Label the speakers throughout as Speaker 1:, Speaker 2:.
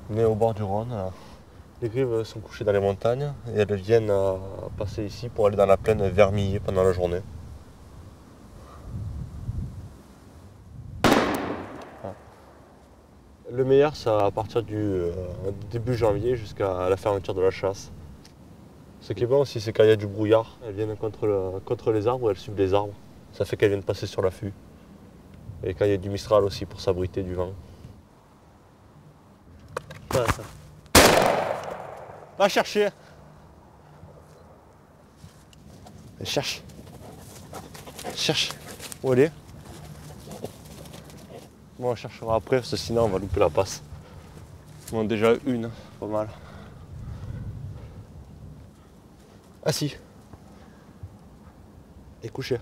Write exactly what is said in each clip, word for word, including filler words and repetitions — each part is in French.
Speaker 1: On est au bord du Rhône. Les grives sont couchées dans les montagnes et elles viennent passer ici pour aller dans la plaine vermiller pendant la journée. Le meilleur, c'est à partir du euh, début janvier jusqu'à la fermeture de la chasse. Ce qui est bon aussi, c'est quand il y a du brouillard, elles viennent contre, le, contre les arbres, elles suivent les arbres. Ça fait qu'elles viennent passer sur l'affût. Et quand il y a du mistral aussi pour s'abriter du vent. Voilà ça. Va chercher. Elle cherche. Elle cherche. Où elle est? Bon, on cherchera après, parce que sinon on va louper la passe. Bon, déjà une, pas mal. Ah si. Elle est couchée.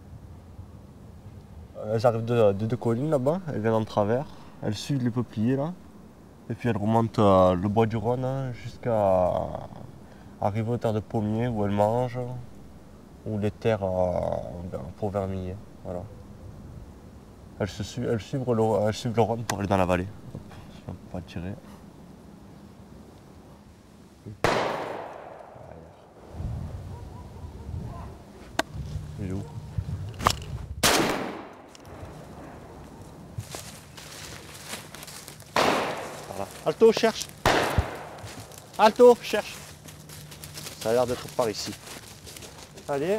Speaker 1: Elles arrivent de, de deux collines là-bas, elles viennent en travers, elles suivent les peupliers là, et puis elles remontent euh, le bois du Rhône hein, jusqu'à arriver aux terres de pommiers où elles mangent, ou les terres euh, pour vermiller. Voilà. Elles, se suivent, elles, suivent le, elles suivent le Rhône pour aller dans la vallée. Hop, on peut pas tirer. Il est où? Voilà. Alto, cherche. Alto, cherche. Ça a l'air d'être par ici. Allez.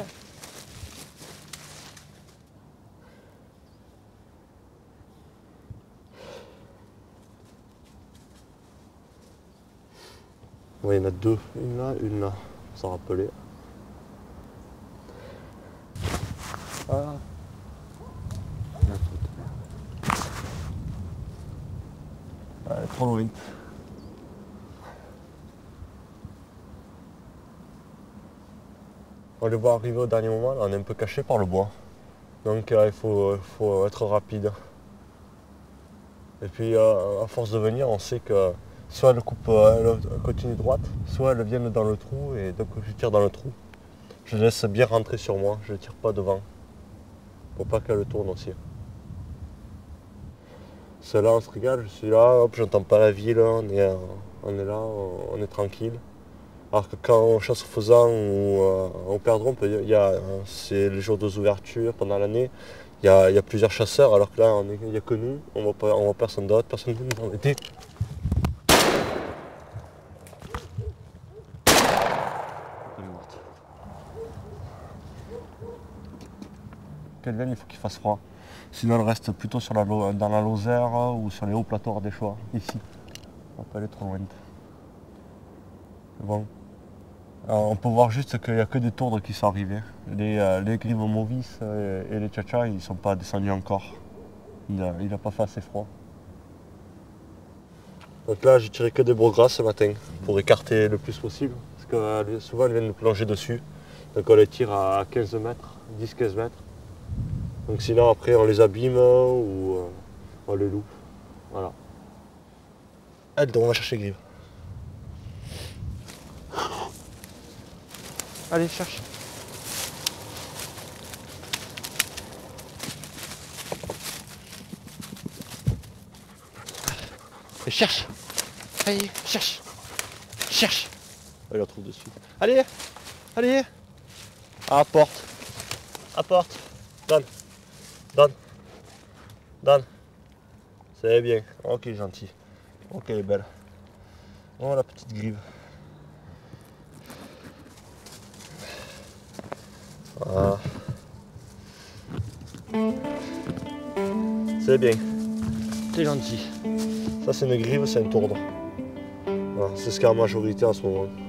Speaker 1: Oui, il y en a deux. Une là, une là. Sans rappeler. Ah. Elle est trop loin. On les voit arriver au dernier moment, là, on est un peu caché par le bois. Donc euh, il faut, euh, faut être rapide. Et puis euh, à force de venir, on sait que soit elle coupe, euh, elle continue droite, soit elle vient dans le trou et donc je tire dans le trou. Je laisse bien rentrer sur moi, je ne tire pas devant. Pour pas qu'elle tourne aussi. Celle-là on se régale, je suis là, hop, j'entends pas la ville, on est, euh, on est là, on, on est tranquille. Alors que quand on chasse au faisan ou euh, au perdreau, il y a, euh, c'est les jours de ouverture pendant l'année, il y a, il y a plusieurs chasseurs, alors que là il n'y a que nous, on voit pas, on voit personne d'autre, personne ne nous embêter. Elle est morte. Qu'elle vienne, il faut qu'il fasse froid. Sinon elle reste plutôt sur la, dans la Lozère ou sur les hauts plateaux ardéchois, ici. On va pas aller trop loin. Bon. Alors, on peut voir juste qu'il n'y a que des tourdres qui sont arrivés. Les, euh, les grives mauvis et, et les tchatchas, ils ne sont pas descendus encore. Il n'a pas fait assez froid. Donc là, j'ai tiré que des brogras ce matin pour écarter le plus possible. Parce que euh, souvent, elles viennent nous plonger dessus. Donc on les tire à quinze mètres, dix quinze mètres. Donc sinon, après, on les abîme ou euh, on les loupe. Voilà. Allez, donc on va chercher grives. Allez, cherche. Et cherche. Allez, cherche. Cherche. Elle la trouve dessus. Allez, allez. À la porte. À la porte. Donne. Donne. Donne. C'est bien. Ok, gentil. Ok, elle est belle. Oh, la petite grive. Voilà. C'est bien. C'est gentil. Ça c'est une grive, c'est un tourdre. Voilà, c'est ce qu'il y a en majorité en ce moment.